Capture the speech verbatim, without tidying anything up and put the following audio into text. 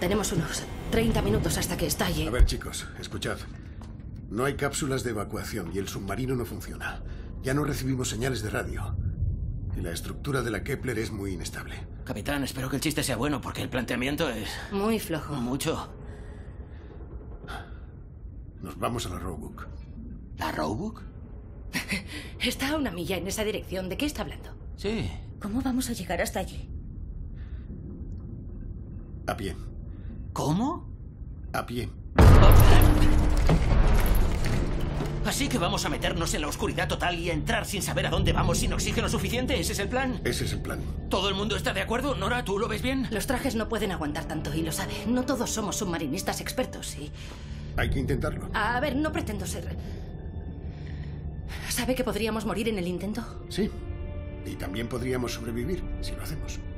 Tenemos unos treinta minutos hasta que estalle. A ver, chicos, escuchad. No hay cápsulas de evacuación y el submarino no funciona. Ya no recibimos señales de radio. Y la estructura de la Kepler es muy inestable. Capitán, espero que el chiste sea bueno, porque el planteamiento es... Muy flojo. Mucho. Nos vamos a la Roebuck. ¿La Roebuck? Está a una milla en esa dirección. ¿De qué está hablando? Sí. ¿Cómo vamos a llegar hasta allí? A pie. ¿Cómo? A pie. Así que vamos a meternos en la oscuridad total y entrar sin saber a dónde vamos sin oxígeno suficiente. ¿Ese es el plan? Ese es el plan. ¿Todo el mundo está de acuerdo? Nora, ¿tú lo ves bien? Los trajes no pueden aguantar tanto y lo sabe. No todos somos submarinistas expertos y... Hay que intentarlo. A ver, no pretendo ser... ¿Sabe que podríamos morir en el intento? Sí. Y también podríamos sobrevivir si lo hacemos.